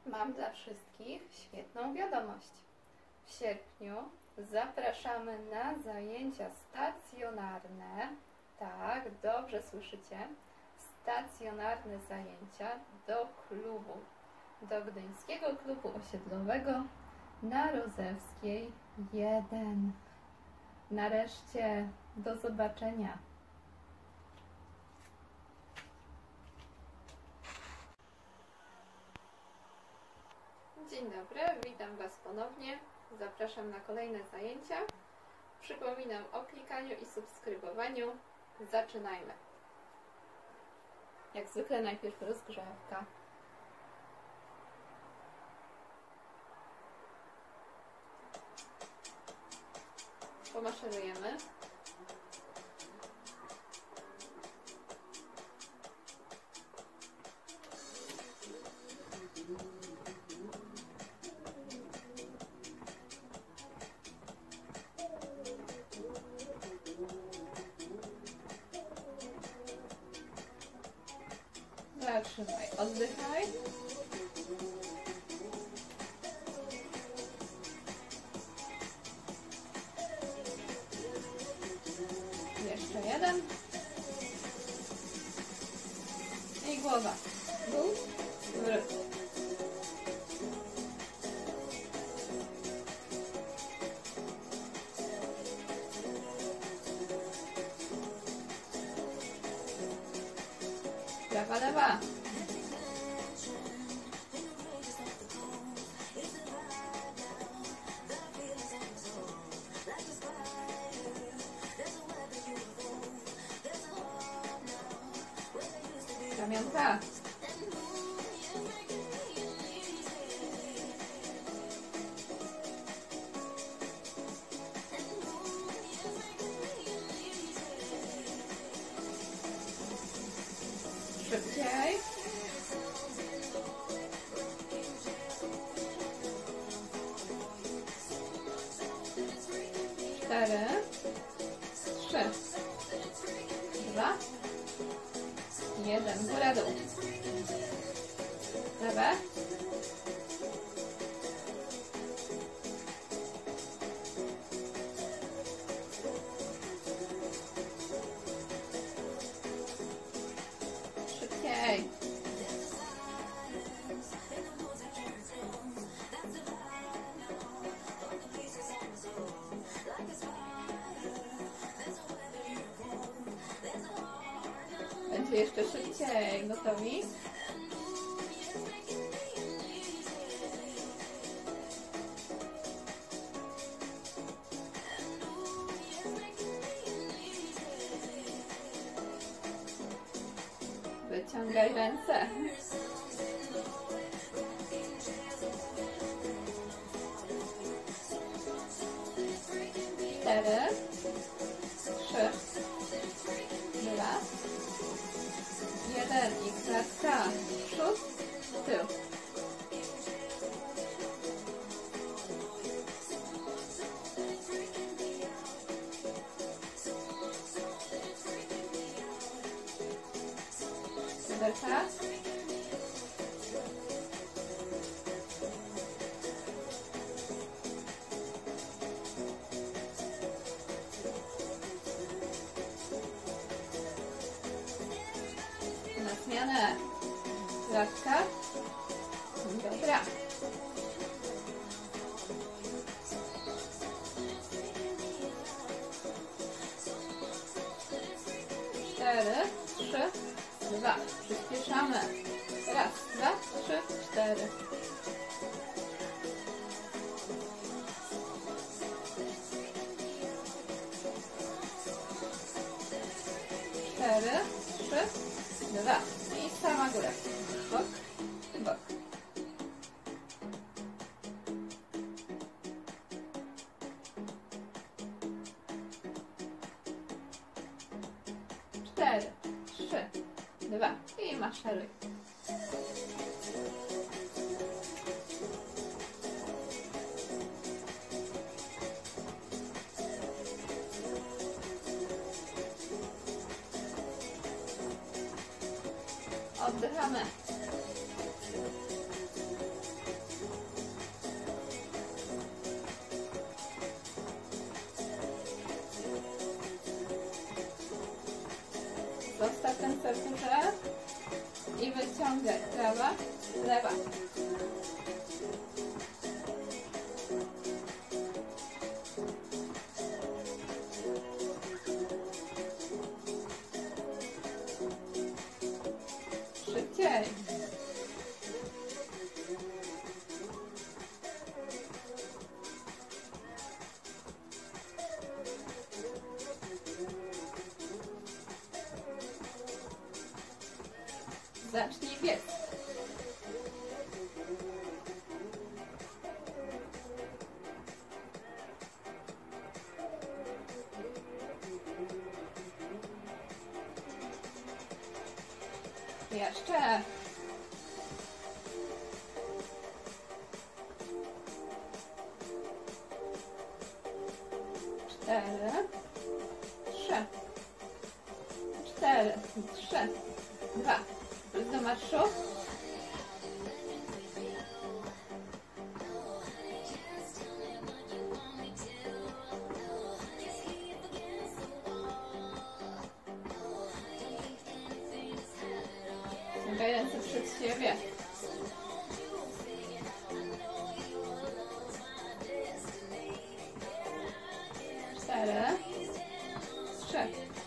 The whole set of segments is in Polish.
Mam dla wszystkich świetną wiadomość. W sierpniu zapraszamy na zajęcia stacjonarne. Tak, dobrze słyszycie. Stacjonarne zajęcia do klubu. Do Gdyńskiego Klubu Osiedlowego na Rozewskiej 1. Nareszcie do zobaczenia. Dzień dobry, witam Was ponownie. Zapraszam na kolejne zajęcia. Przypominam o klikaniu i subskrybowaniu. Zaczynajmy. Jak zwykle najpierw rozgrzewka. Pomaszerujemy. Zatrzymaj, oddychaj. Jeszcze jeden. I głowa. Dół, wróć. Prawa, lewa. Ramionka. Szybciej. Cztery. 3. 2. 1. Góra, dół. Lewe. Szybciej. Będzie jeszcze szybciej. Gotowi? Wyciągaj ręce. Cztery. 3. 2. 1. I klatka. Przód, tył. Wyderka. Na zmianę. Klatka. Dobra. Cztery, 3, 2. Przyspieszamy. Raz, 2, 3, 4. Cztery, 3, 2. I sama góra. Bok, bok. Cztery, 3, 2. I maszeruj. Oddychamy. Powtórz. I wyciągaj. Prawa, lewa. Szybciej. Zacznij biec. Jeszcze. Cztery. Trzy. 4, 3, 2. Plus do marszu. Ściągaj ręce przed siebie. Cztery, 3,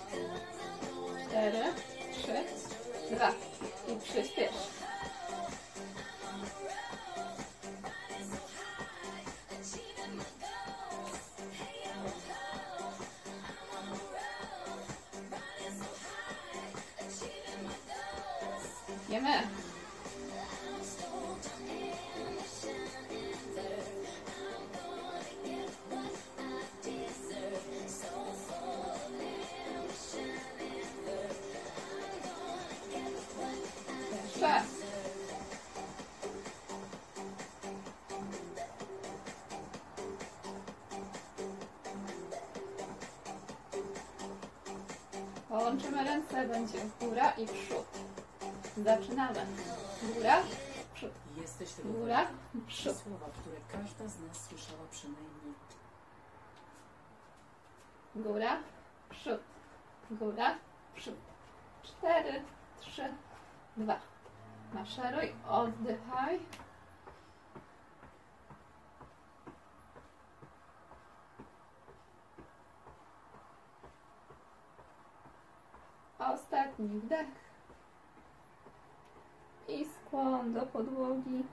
4, 3, 2 i przyspiesz. Jemy. Jeszcze. Połączymy ręce, będzie góra i przód. Zaczynamy. Góra, przód. Jesteś tego Góra, przód. słowa, które każda z nas słyszała przynajmniej. Góra, przód. Góra, przód. 4, 3, 2. Maszeruj, oddychaj. Ostatni wdech. I skłon do podłogi.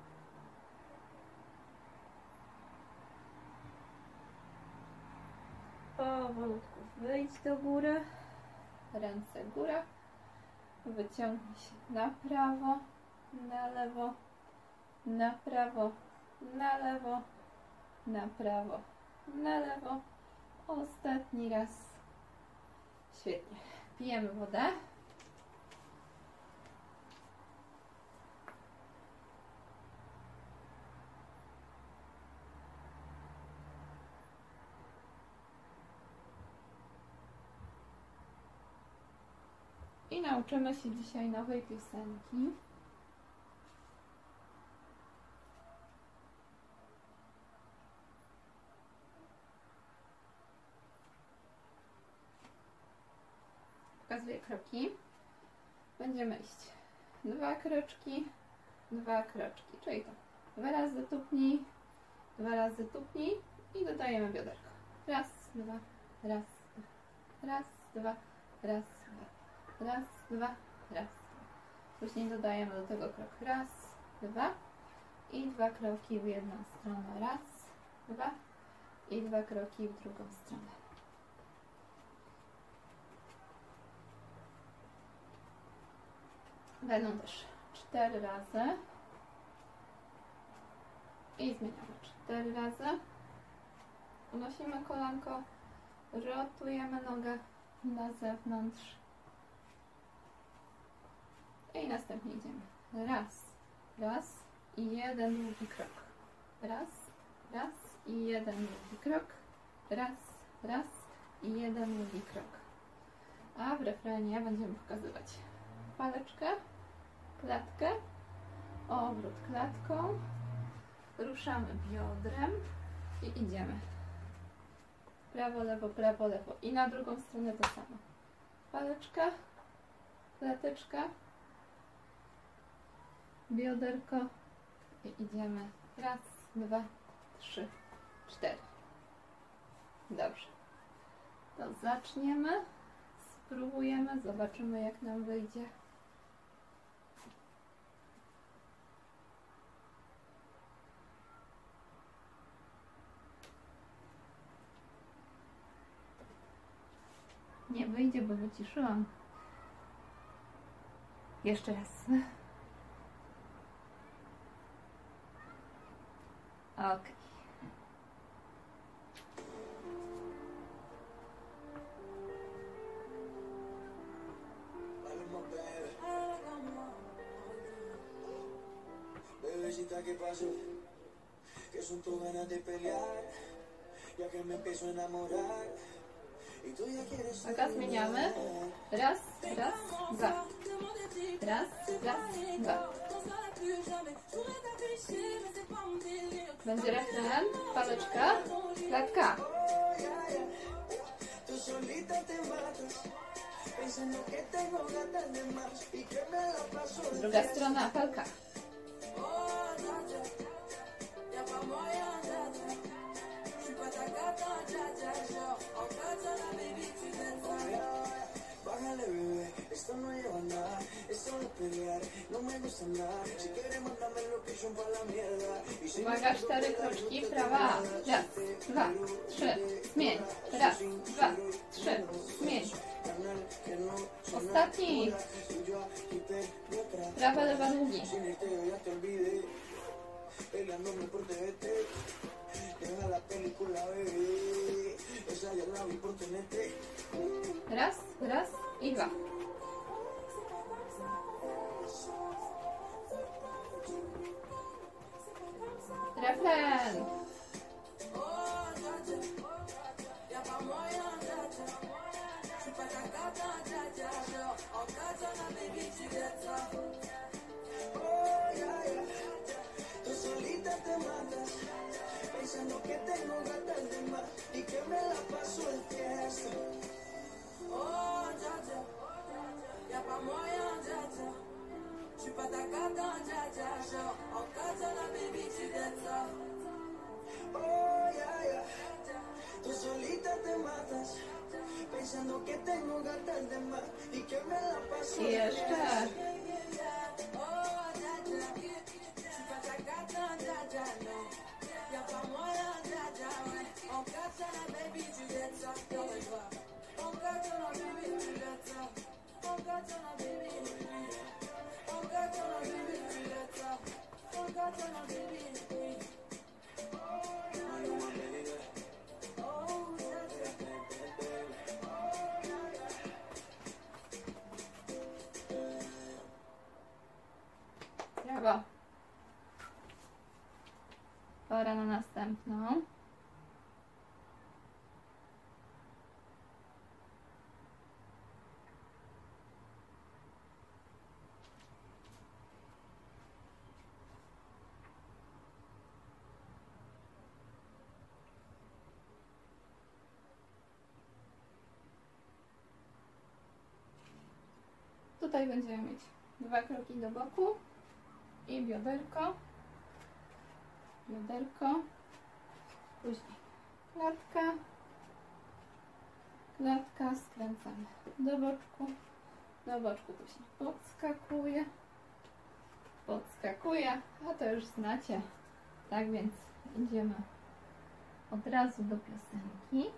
Powolutku wyjdź do góry. Ręce góra. Wyciągnij się na prawo, na lewo, na prawo, na lewo, na prawo, na lewo. Ostatni raz. Świetnie. Pijemy wodę. I nauczymy się dzisiaj nowej piosenki. Pokazuję kroki. Będziemy iść 2 kroczki, 2 kroczki, czyli to 2 razy tupnij, 2 razy tupnij i dodajemy bioderko. Raz, dwa, raz, dwa, raz, dwa, raz, dwa, raz, dwa, raz. Później dodajemy do tego krok raz, dwa i 2 kroki w jedną stronę. Raz, dwa i 2 kroki w drugą stronę. Będą też 4 razy i zmieniamy 4 razy. Unosimy kolanko, rotujemy nogę na zewnątrz i następnie idziemy. Raz, raz i 1 długi krok. Raz, raz i 1 długi krok. Raz, raz i 1 długi krok. A w refrenie będziemy pokazywać paleczkę, klatkę, obrót klatką, ruszamy biodrem i idziemy. Prawo, lewo i na drugą stronę to samo. Paleczka, klateczka, bioderko i idziemy. Raz, dwa, trzy, cztery. Dobrze. To zaczniemy, spróbujemy, zobaczymy jak nam wyjdzie. Nie wyjdzie, bo wyciszyłam. Jeszcze raz. Ok. Bebecita, ¿qué pasó? Que son tus ganas de pelear, ya que me empiezo a enamorar. Y tú ya quieres. Uwaga, zmieniamy. Raz, raz, dwa. Raz, raz, dwa. Będzie refren, paleczka, klatka. Tú solita te matas, pensando que tengo ganas de más y que me la paso. Druga strona, palka. Bájale, bebé, esto no lleva nada, es solo pelear, no me gusta nada. Si quieres, mándame location para la mierda. Uwaga, 4 kroczki, prawa. Raz, dwa, trzy, zmień. Raz, dwa, trzy, zmień. Ostatni. Prawa, lewa, długi. Peleándome por TVT, deja la película, bebé, esa ya la vi por TNT. Raz, raz i dwa. Refren. Tú solita te matas, pensando que tengo ganas de más y que me la paso en fiesta. Oh, ya, ya, ya pa' moya, ya, ya. Je suis pas ta gata, ya, ya, ya. En casa, la baby, tu ça. Oh, ya, ya. Tú solita te matas, pensando que tengo ganas de más y que me la paso I jeszcze. Brawo. Pora na następną. Tutaj będziemy mieć 2 kroki do boku i bioderko, później klatka, skręcamy do boczku później podskakuje, a to już znacie, tak więc idziemy od razu do piosenki.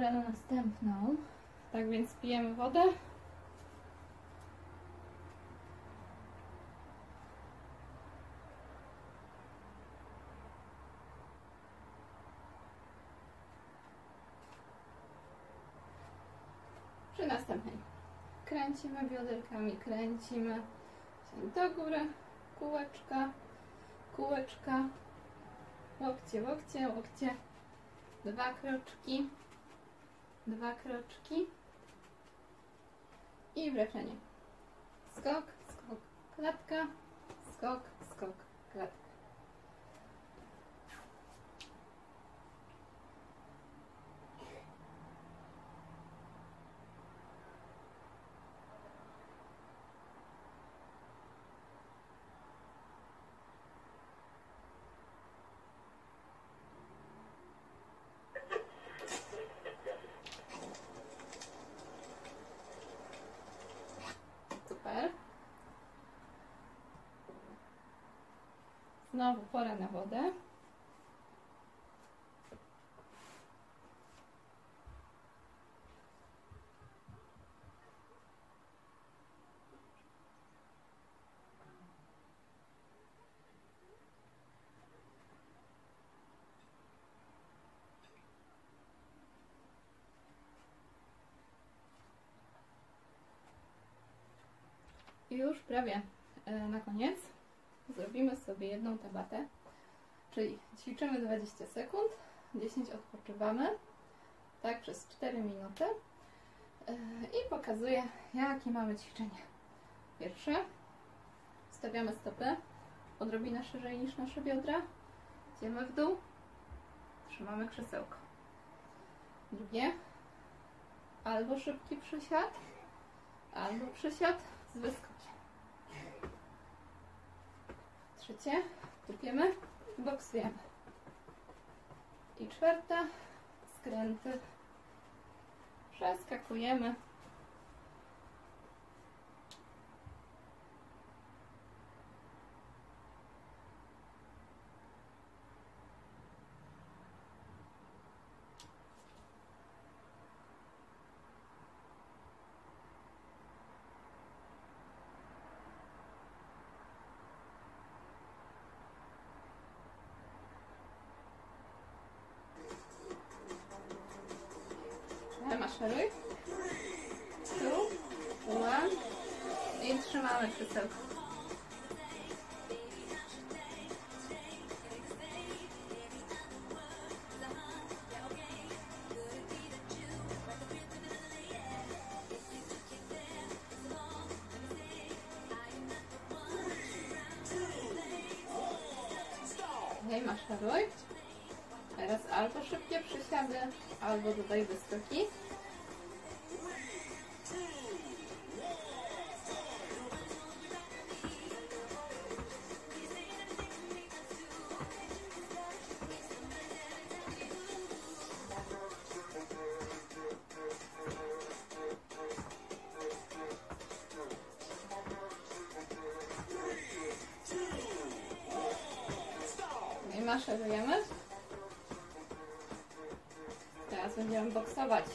pora na następną. Tak więc pijemy wodę. Przy następnej kręcimy bioderkami, kręcimy do góry, kółeczka, kółeczka, łokcie, łokcie, łokcie, 2 kroczki, 2 kroczki i wleczenie. Skok, skok, klatka, skok, skok, klatka. Super. Znowu pora na wodę. I już prawie na koniec zrobimy sobie jedną tabatę, czyli ćwiczymy 20 sekund, 10 odpoczywamy, tak przez 4 minuty i pokazuję, jakie mamy ćwiczenie. Pierwsze, stawiamy stopy odrobinę szerzej niż nasze biodra, idziemy w dół, trzymamy krzesełko. Drugie, albo szybki przysiad, albo przysiad z wyskokiem. Trzecie, tupiemy, boksujemy. I czwarta, skręty. Przeskakujemy. Maszeruj. Tu, one. I trzymamy krzesełko. Okej, maszeruj. Teraz albo szybkie przysiady, albo tutaj wyskoki. I maszerujemy. Teraz będziemy boksować.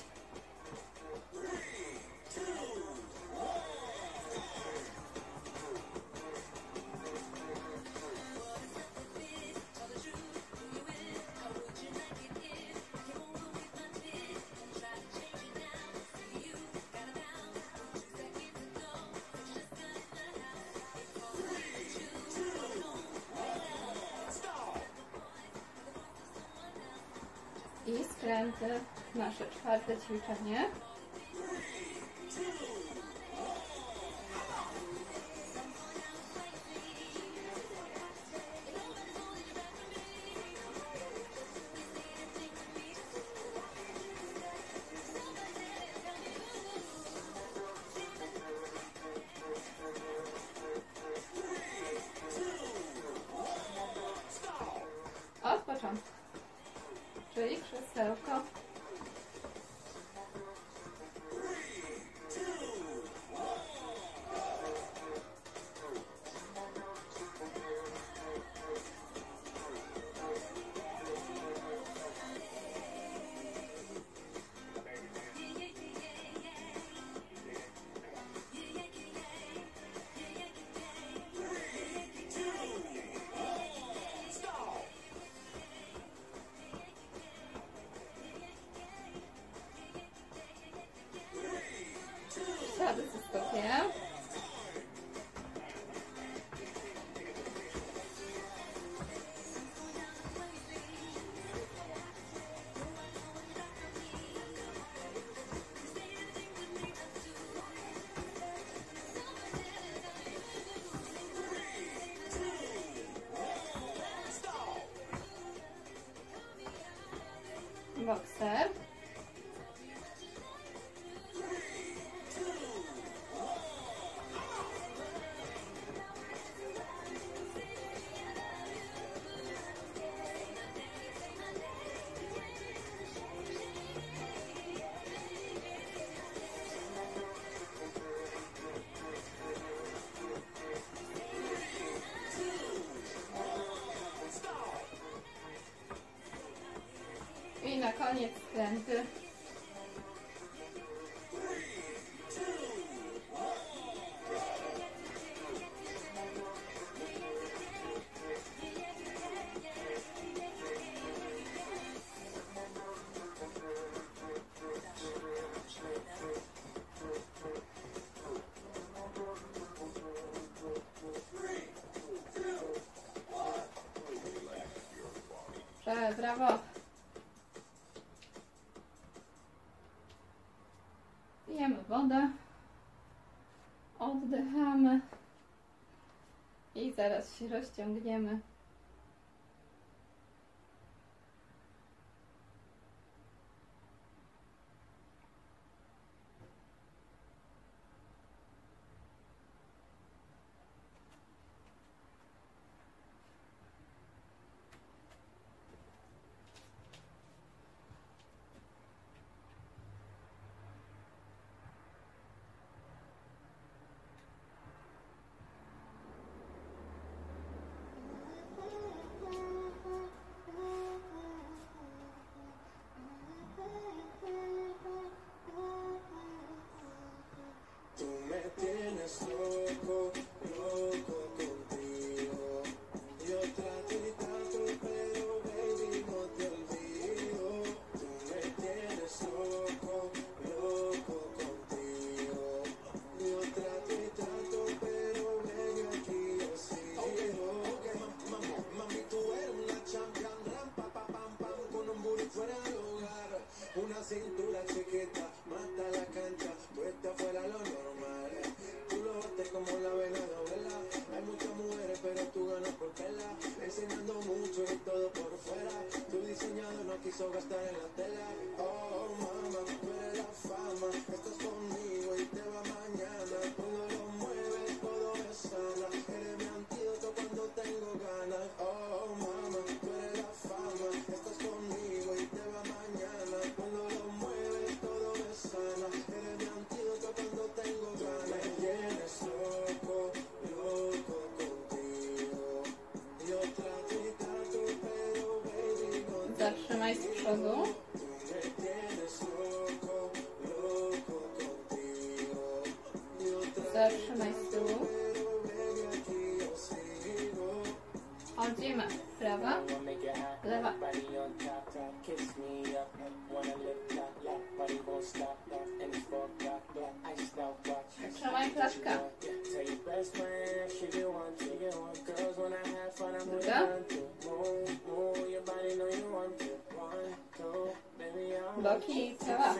I skręty, nasze czwarte ćwiczenie. Od początku. Czyli krzesełko. Boxer. I na koniec skręty. Brawo! Pijemy wodę, oddychamy i zaraz się rozciągniemy. Cintura chiquita, mata la cancha, puesta fuera lo normal. Tú lo bates como la vena novela. Hay muchas mujeres, pero tú ganas por tela. Enseñando mucho y todo por fuera. Tu diseñador no quiso gastar en la tela. Oh, mamá, tú eres la fama. Estás conmigo y te va mañana. Cuando lo mueves, todo es sana. Eres mi antídoto cuando tengo ganas. Oh, mamá, tú eres la fama. Estás conmigo y te va mañana. Cuando lo mueves, todo es sana. Eres mi antídoto cuando tengo ganas. Me tienes loco, loco contigo. Yo trato y trato, pero baby no te Zatrzymaj z przodu. me tienes loco, loco contigo. Yo trato Zatrzymaj z tyłu. pero baby aquí yo sigo. Chodzimy. Prawa, lewa. Trzymaj klaszka. Druga. Boki, prawa.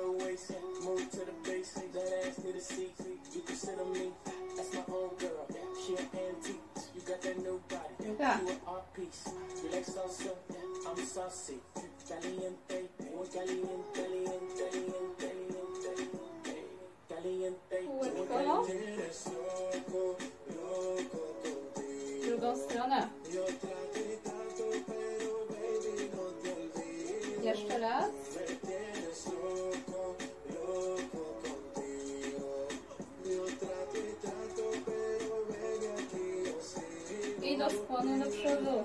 Druga. Kółeczko. Drugą stronę. Jeszcze raz. I do skłonu do przodu.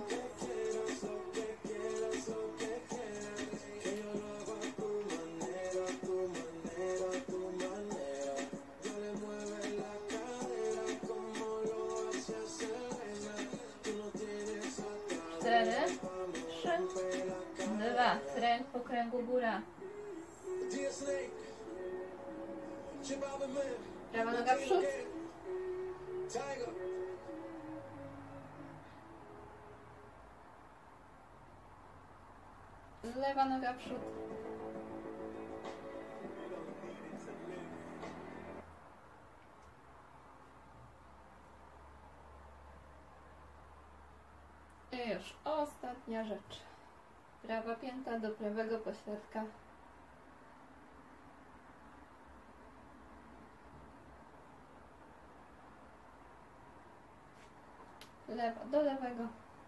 Cztery, trzy, dwa. Kręg po kręgu góra. Prawa noga w przód. Lewa noga w przód. I już ostatnia rzecz. Prawa pięta do prawego pośladka. Lewa do lewego.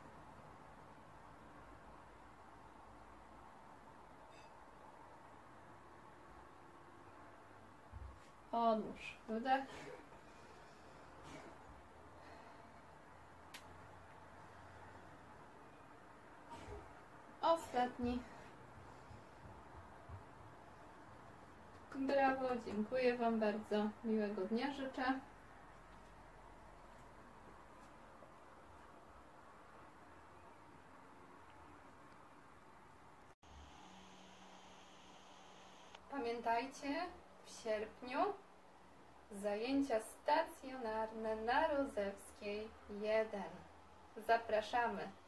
Odłóż wdech. Ostatni. Brawo, dziękuję Wam bardzo. Miłego dnia życzę. Pamiętajcie, w sierpniu zajęcia stacjonarne na Rozewskiej 1. Zapraszamy.